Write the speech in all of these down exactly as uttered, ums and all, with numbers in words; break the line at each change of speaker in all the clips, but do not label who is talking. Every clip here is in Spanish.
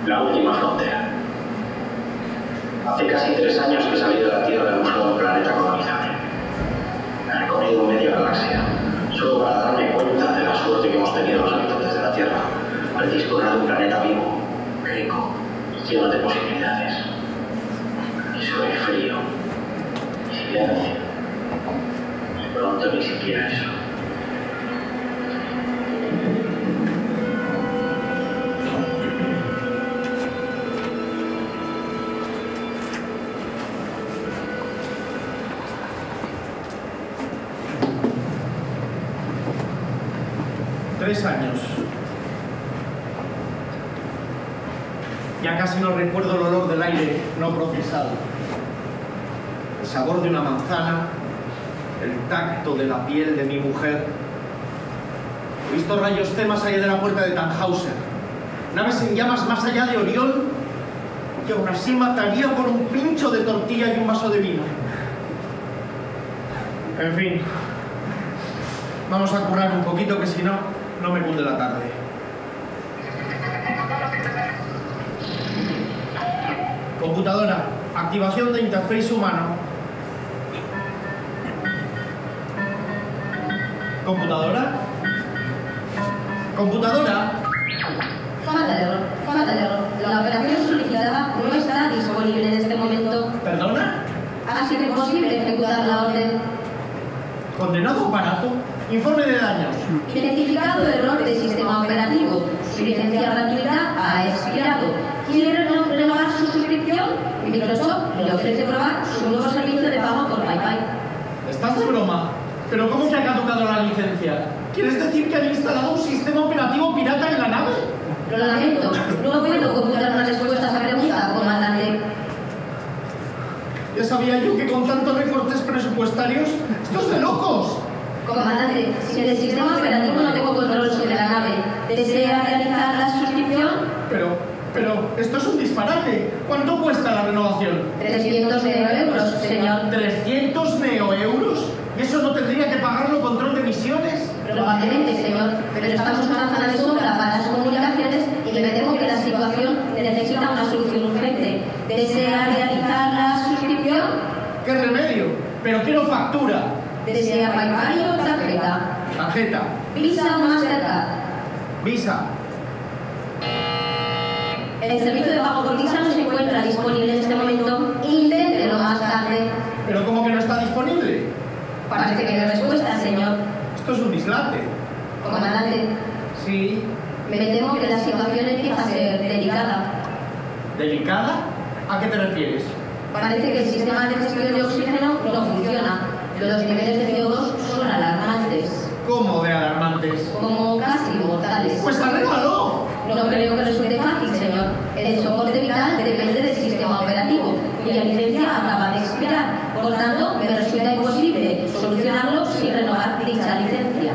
La última frontera. Hace casi tres años que salí de la Tierra en busca de un planeta colonizable. He recorrido media galaxia, solo para darme cuenta de la suerte que hemos tenido los habitantes de la Tierra al disponer de un planeta vivo, rico y lleno de posibilidades. Y sobre frío y silencio. Y pronto ni siquiera eso.
Tres años. Ya casi no recuerdo el olor del aire no procesado, el sabor de una manzana, el tacto de la piel de mi mujer. He visto rayos C más allá de la puerta de Tannhauser, naves en llamas más allá de Orión, y aún así mataría por un pincho de tortilla y un vaso de vino. En fin, vamos a currar un poquito, que si no, no me cunde la tarde. Computadora, activación de interface humano. Computadora. Computadora.
Fatal error, fatal error. La operación solicitada no está disponible en este momento.
¿Perdona?
Ha sido imposible ejecutar la orden.
Condenado aparato. Informe de daños.
Identificado error de sistema operativo. Su licencia gratuita ha expirado. ¿Quiere renovar su suscripción? Microsoft le ofrece probar su nuevo servicio de pago por PayPal.
¿Estás de broma? ¿Pero cómo que ha caducado la licencia? ¿Quieres decir que han instalado un sistema operativo pirata en la nave?
Lo lamento. No puedo computar una respuesta a esa pregunta, comandante.
Ya sabía yo que con tantos recortes presupuestarios, ¡esto es de locos!
Comandante, si en el sistema operativo no tengo control sobre la nave, ¿desea realizar la suscripción?
Pero, pero, esto es un disparate. ¿Cuánto cuesta la renovación?
trescientos euros, señor.
¿trescientos neoeuros? ¿Y eso no tendría que pagarlo control de misiones?
Probablemente, señor, pero estamos en una zona de sombra para las comunicaciones y me temo que la situación necesita una solución urgente. ¿Desea realizar la suscripción?
¡Qué remedio! Pero quiero factura.
¿Desea PayPal o tarjeta?
Tarjeta.
Visa o Mastercard.
Visa.
El servicio de pago por Visa no se encuentra disponible en este momento. Inténtelo más tarde.
¿Pero cómo que no está disponible?
Parece que no hay respuesta, señor.
Esto es un dislate.
Comandante,
Sí.
me temo que la situación empieza a ser delicada.
¿Delicada? ¿A qué te refieres?
Parece que el sistema de gestión de oxígeno no funciona. Los niveles de C O dos son alarmantes,
¿Cómo de alarmantes?
como casi mortales.
¡Pues arréglalo!
No creo que resulte fácil, señor. El soporte vital depende del sistema operativo, cuya licencia acaba de expirar. Por tanto, me resulta imposible solucionarlo sin renovar dicha licencia.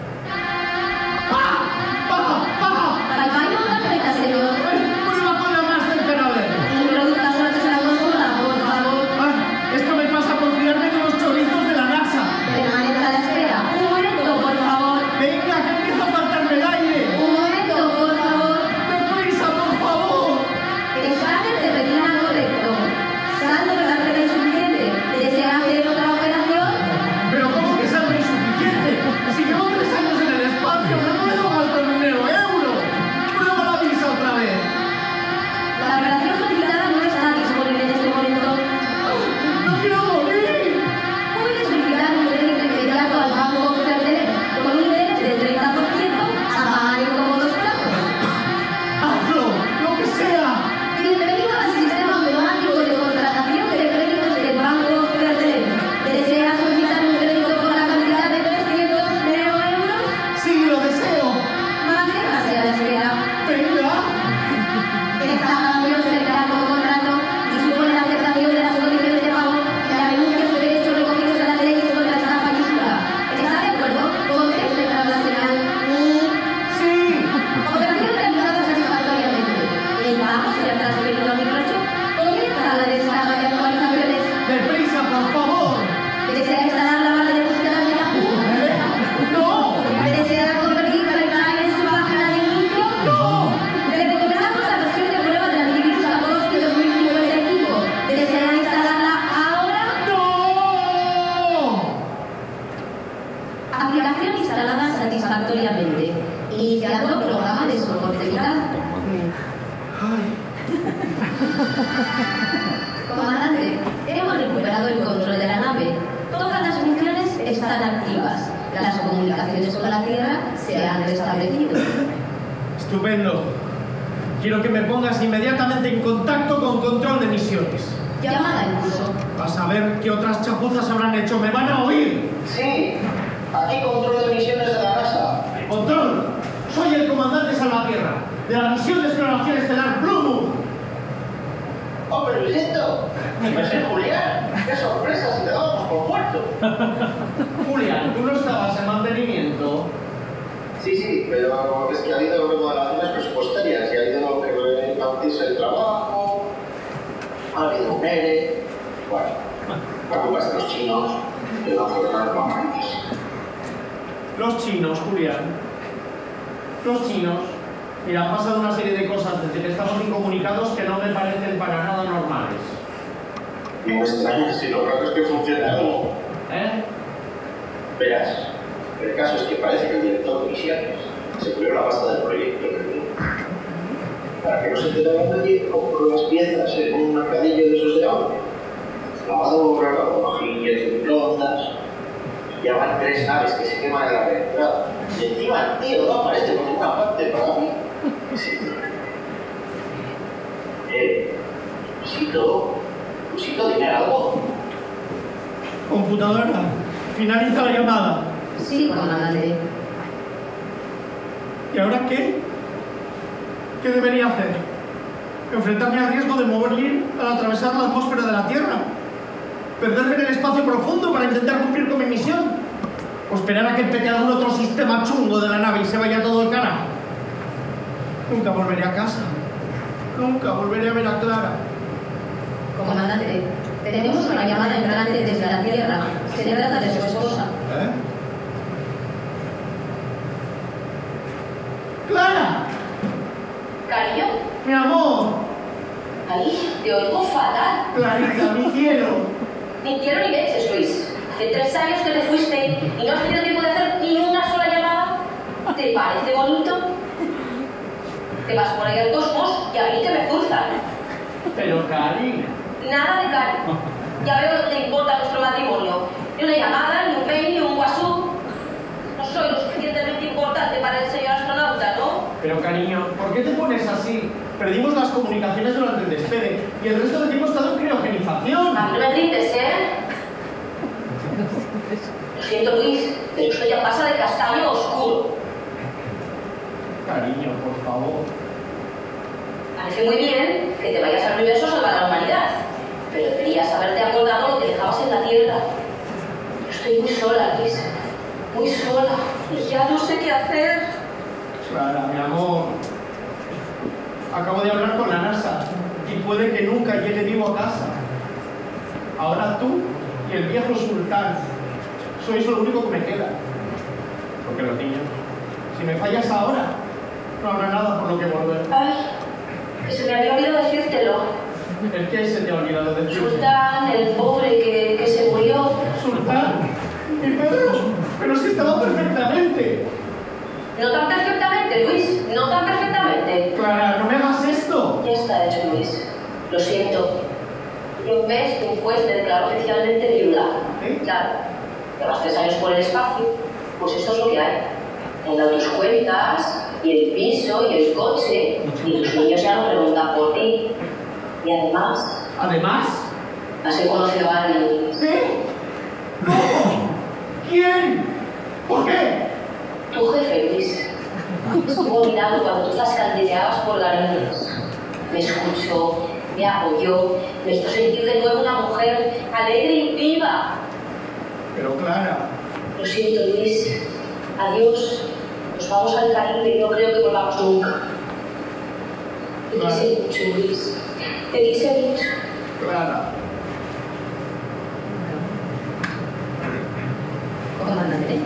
¡Baja! ¡Baja! ¡Baja!
¿PayPal o tarjeta, señor?
¡Ay! ¡Prueba con la Mastercard, a ver!
Introduzca su datos en la consola, por favor.
¡Ay! Esto me pasa por fiarme de los chorizos de la NASA.
Permanezca a la espera. Un momento, por favor.
¡Venga, que empieza a faltarme el aire!
Un momento, por favor.
¡Deprisa, por favor!
Escáner de retina correcto. Saldo de tarjeta insuficiente. ¿Desea hacer otra operación?
¿Pero cómo que salgo insuficiente? Si llevo tres años en el espacio, no puedo gastar un euro. ¡Prueba la visa otra vez!
La operación solicitada no está disponible en este momento.
¡No quiero morir!
Puede solicitar un crédito inmediato al banco Ferrer con un interés del treinta por ciento a pagar en cómodos plazos.
¡Hazlo! ¡Lo que sea!
Bienvenido al sistema automático de contratación de créditos del banco Ferrer. ¿Desea solicitar un crédito por la cantidad de trescientos euros?
¡Sí, lo deseo!
Manténgase a la espera.
¡Venga!
Esta acción se declara como contrato y supone la aceptación de las condiciones de pago y la renuncia a sus derechos recogidos en la ley contra esta mayúscula. ¿Está de acuerdo? Conteste tras la señal.
¡Sí!
Operación realizada satisfactoriamente. El pago se ha transferido a Microsoft. Comienza la descarga de actualizaciones.
¡Deprisa, por favor!
¿Desea instalar la barra de búsqueda de Yahoo?
¿Eh? ¡No!
¿Desea convertir Ferrari en su página de inicio?
¡No!
Le recomendamos la versión de prueba Comandante, hemos recuperado el control de la nave. Todas las funciones están activas. Las comunicaciones con la Tierra se han restablecido.
Estupendo. Quiero que me pongas inmediatamente en contacto con control de misiones.
Llamada incluso.
A saber qué otras chapuzas habrán hecho. ¡Me van a oír!
Sí, aquí control de misiones de la NASA.
¡Control! Soy el comandante Salvatierra, de la misión de exploración estelar Blue Moon.
¡Hombre, Luisito! ¡Me sé Julián! ¡Qué sorpresa si te dábamos por muerto!
Julián, ¿tú no estabas en mantenimiento?
Sí, sí, pero es que ha habido remodelaciones presupuestarias y ha habido que repartirse el trabajo, ha habido un ERE. Bueno, la culpa es de los chinos que no cerrar los países.
Los chinos, Julián. Los chinos. Mira, han pasado una serie de cosas desde que estamos incomunicados que no me parecen para nada normales.
No me extraña si lo raro es que funcione algo.
¿Eh?
Verás, el caso es que parece que el director de misiones se cubrió la pasta del proyecto para que no se enterara nadie, compró las piezas en un mercadillo de esos de ahora. Lavadora, lavavajillas, microondas. Ya van tres naves que se queman en la reentrada. Y encima el tío no aparece por ninguna parte para mí. Sí. Eh, Luisito, Luisito, dime algo.
Computadora, finaliza la llamada.
Sí, comandante.
¿Y ahora qué? ¿Qué debería hacer? ¿Enfrentarme al riesgo de morir al atravesar la atmósfera de la Tierra? ¿Perderme en el espacio profundo para intentar cumplir con mi misión? ¿O esperar a que pegue algún otro sistema chungo de la nave y se vaya todo el carajo? Nunca volveré a casa. Nunca volveré a ver a Clara.
Comandante, tenemos una llamada entrante desde la Tierra. Se trata de su esposa.
¿Eh? ¡Clara!
Cariño,
¡Mi amor!
ahí te oigo fatal.
¡Clarita, mi cielo!
Ni quiero ni leches, Luis. Hace tres años que te fuiste y no has tenido tiempo de hacer ni una sola llamada. ¿Te parece bonito? Te vas por ahí al cosmos y a mí que me furzan.
Pero, Cari...
Nada de cari. Ya veo que te importa nuestro matrimonio. Ni una llamada, ni un mail, ni un WhatsApp. No soy lo suficientemente importante para el señor astronauta, ¿no?
Pero, cariño, ¿por qué te pones así? Perdimos las comunicaciones durante el despegue y el resto del tiempo he estado en criogenización.
A mí no me grites, ¿eh? Lo siento, Luis, pero esto ya pasa de castaño a oscuro.
Cariño, por favor.
Parece muy bien que te vayas al universo a salvar a la humanidad, pero deberías haberte acordado lo que dejabas en la Tierra. Yo estoy muy sola, Luis. Muy sola. Y ya no sé qué hacer.
Clara, mi amor. Acabo de hablar con la NASA y puede que nunca llegue vivo a casa. Ahora tú y el viejo sultán sois lo único que me queda. Porque los niños, si me fallas ahora, no habrá nada por lo que volver.
Ay, que se me había olvidado decírtelo.
¿El qué se te ha olvidado de ti?
Sultán, el pobre que, que se murió.
¿Sultán? ¿Y Pedro? Pero si estaba perfectamente.
No tan perfectamente, Luis. No tan perfectamente.
Clara, no me hagas esto.
Ya está hecho, Luis. Lo siento. Hace un mes un juez me declaró oficialmente viuda.
¿Eh?
Claro. Llevas tres años por el espacio. Pues esto es lo que hay. Han dado tus cuentas, y el piso, y el coche, y tus niños ya no preguntan por ti. Y además,
Además,
has conocido a alguien, Luis.
¿qué? ¿Cómo? ¿Quién? ¿Por qué?
Tu jefe, Luis. Estuvo mirando cuando tú zascandereabas por Garinas. Me escuchó, me apoyó, me hizo sentir de nuevo una mujer alegre y viva.
Pero Clara,
Lo siento, Luis. Adiós. Nos vamos al Caribe y no creo que volvamos nunca. Te quise mucho, Luis. Te quise mucho.
Clara.
Comandante.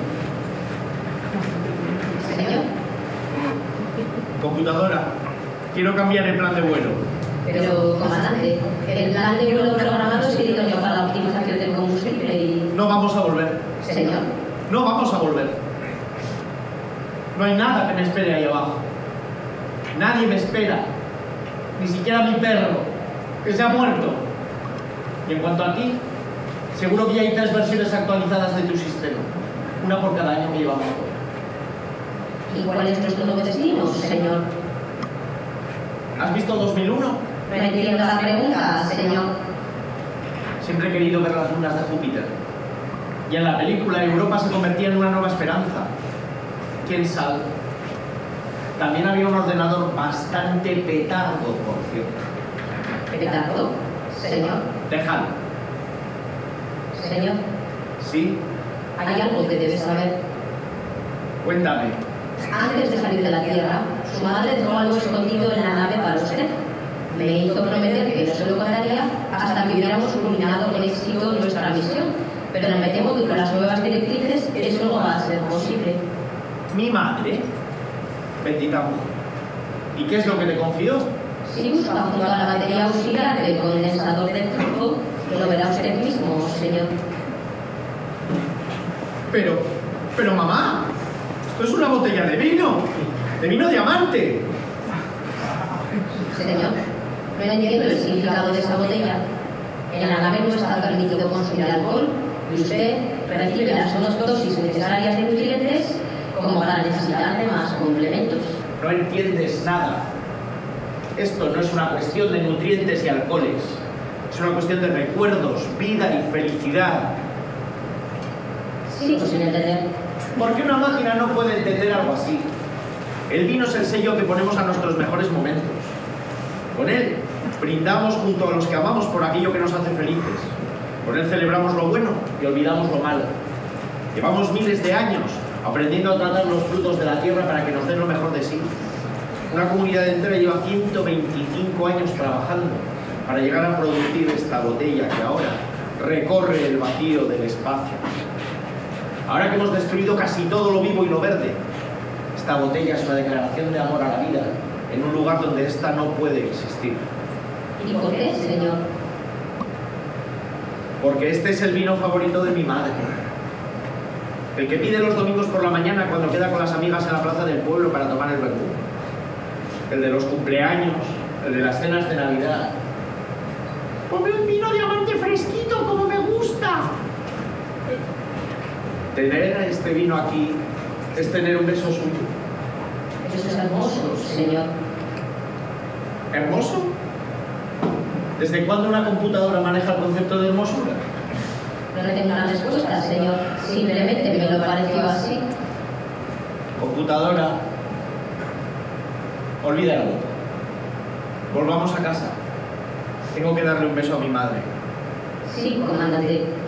Señor.
Computadora, quiero cambiar el plan de vuelo.
Pero, comandante, el plan de vuelo programado es idóneo para la optimización del combustible y...
No vamos a volver.
Señor.
No vamos a volver. No hay nada que me espere ahí abajo. Nadie me espera. Ni siquiera mi perro. que se ha muerto. Y en cuanto a ti, seguro que ya hay tres versiones actualizadas de tu sistema. Una por cada año que llevamos fuera.
¿Y cuál es nuestro nuevo destino, señor?
¿Has visto dos mil uno?
No entiendo la pregunta, señor.
Siempre he querido ver las lunas de Júpiter. Y en la película Europa se convertía en una nueva esperanza. ¿Quién sabe? También había un ordenador bastante petardo, por cierto.
¿Petardo? Señor.
Déjalo.
Señor.
¿Sí?
Hay algo que debe saber.
Cuéntame.
Antes de salir de la Tierra, su madre dejó algo escondido en la nave para usted. Me hizo prometer que no se lo contaría hasta que hubiéramos culminado con éxito nuestra misión. Pero me temo que con las nuevas directrices eso no va a ser posible.
¿Mi madre? Bendita mujer. ¿Y qué es lo que te confió?
Si busca junto a la batería auxiliar del condensador de flujo, lo verá usted mismo, señor.
Pero, pero mamá, esto es una botella de vino, de vino diamante.
Señor, no entiendo el significado de esa botella. En la nave no está permitido consumir alcohol y usted recibe las dos dosis necesarias de nutrientes como para necesitar de más complementos.
No entiendes nada. Esto no es una cuestión de nutrientes y alcoholes. Es una cuestión de recuerdos, vida y felicidad.
Sigo sin entender.
¿Por qué una máquina no puede entender algo así? El vino es el sello que ponemos a nuestros mejores momentos. Con él brindamos junto a los que amamos por aquello que nos hace felices. Con él celebramos lo bueno y olvidamos lo malo. Llevamos miles de años aprendiendo a tratar los frutos de la tierra para que nos den lo mejor de sí. Una comunidad entera lleva ciento veinticinco años trabajando para llegar a producir esta botella que ahora recorre el vacío del espacio. Ahora que hemos destruido casi todo lo vivo y lo verde, esta botella es una declaración de amor a la vida en un lugar donde ésta no puede existir.
¿Y por qué, señor?
Porque este es el vino favorito de mi madre. El que pide los domingos por la mañana cuando queda con las amigas en la plaza del pueblo para tomar el vermú. El de los cumpleaños, el de las cenas de Navidad. ¡Come un vino diamante fresquito como me gusta! Tener este vino aquí es tener un beso suyo.
Eso es hermoso, señor.
¿Hermoso? ¿Desde cuándo una computadora maneja el concepto de hermosura?
No le tengo una respuesta, señor. Simplemente me lo pareció así.
Computadora, olvídalo. Volvamos a casa. Tengo que darle un beso a mi madre.
Sí, comandante.